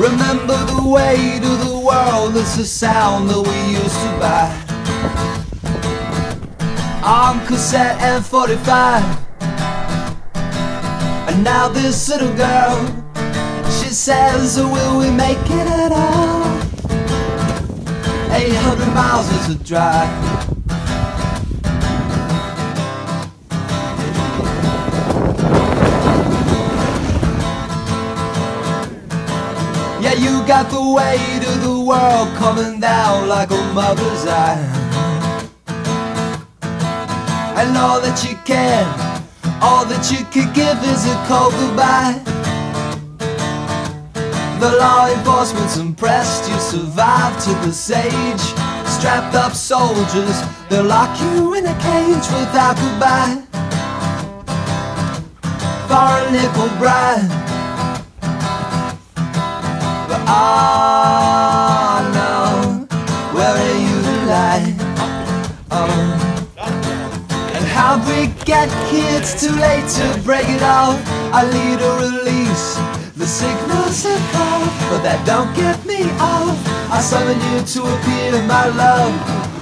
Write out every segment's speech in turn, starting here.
Remember the weight of the world, it's the sound that we used to buy on cassette and 45. And now this little girl, she says, will we make it at all? 800 miles is a drive. Yeah, you got the weight of the world coming down like a mother's eye. And all that you can, all that you could give is a cold goodbye. The law enforcement's impressed you survived to the sage. Strapped up soldiers, they'll lock you in a cage without goodbye. For a nickel bride. But oh no, where are you tonight? Oh. And how'd we get here? It's too late to break it off. I need a release, the signals are called, but that don't get me off. I summon you to appear, my love.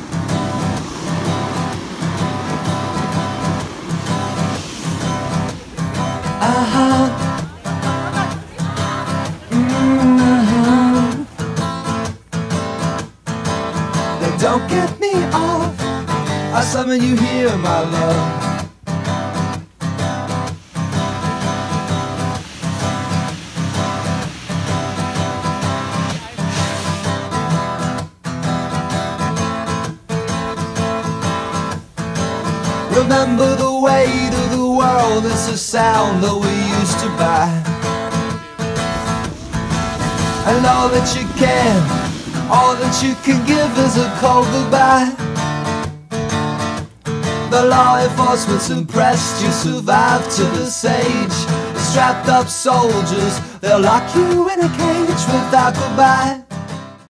They don't get me off. I summon you here, my love. Remember the weight of the world, it's a sound that we used to buy. And all that you can, all that you can give is a cold goodbye. The law enforcement's impressed you survived to the sage. Strapped up soldiers, they'll lock you in a cage without goodbye.